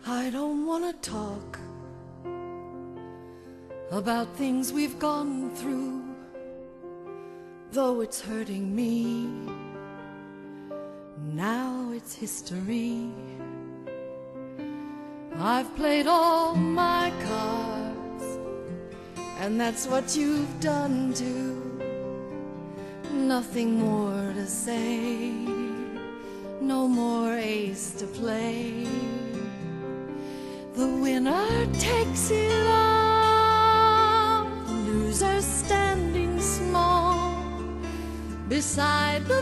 I don't want to talk about things we've gone through, though it's hurting me. Now it's history. I've played all my cards, and that's what you've done too. Nothing more to say, no more ace to play. The winner takes it all, the loser standing small beside the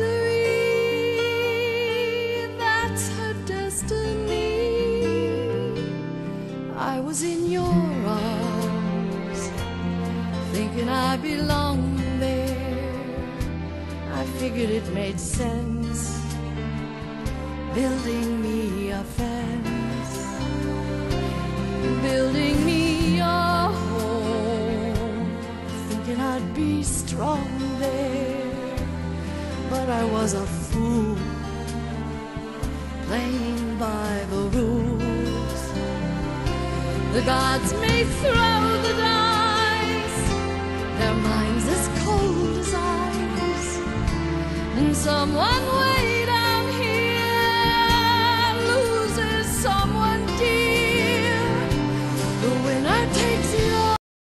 victory. That's her destiny. I was in your arms, thinking I belonged there. I figured it made sense, building me a fence, building me a home, thinking I'd be strong there. But I was a fool, playing by the rules. The gods may throw the dice, their minds as cold as ice, and someone way down here loses someone dear. The winner takes it all.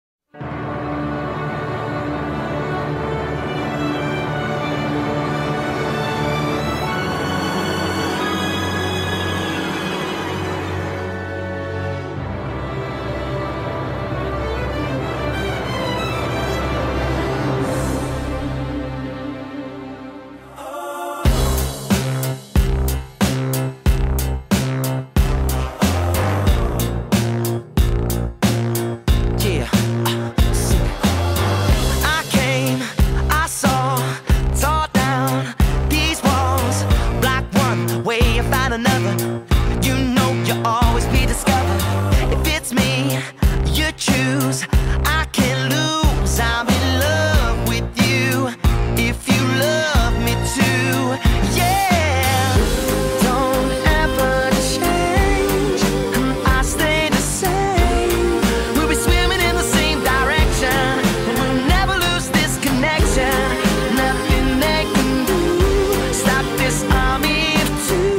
Another, you know you'll always be discovered. If it's me you choose, I can't lose. I'm in love with you if you love me too. Yeah, don't ever change, I stay the same. We'll be swimming in the same direction, and we'll never lose this connection. Nothing they can do stop this army of two.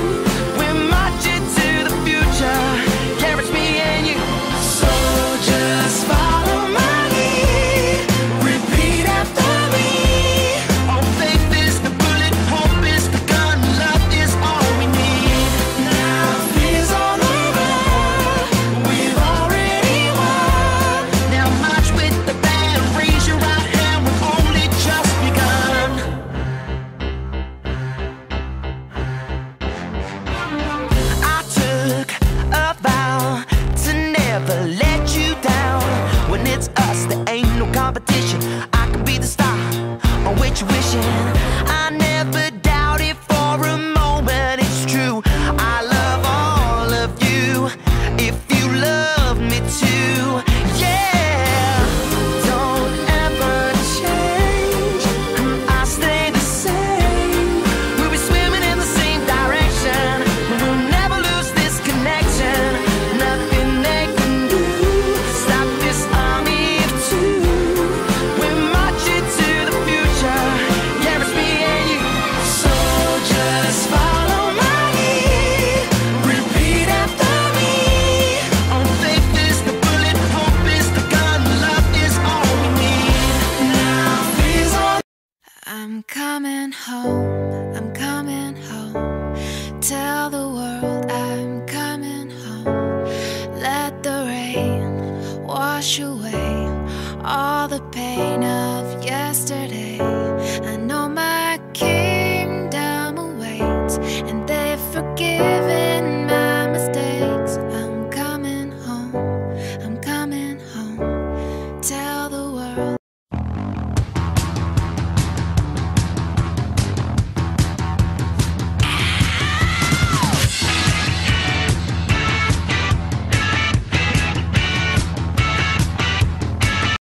Let you down. When it's us, there ain't no competition. I could be the star on which you're wishing. I never doubted for a moment, it's true. I love all of you if you love me too. Yeah, don't ever change, I stay the same. We'll be swimming in the same direction, and we'll never lose this connection. Nothing they can stop this army of two. We're marching to the future. Yeah, it's me and you. So just follow my lead, repeat after me. On faith is the bullet, hope is the gun, love is all we need. Now is all. I'm coming home, I'm coming home. Tell the world I'm coming home. Let the rain wash away all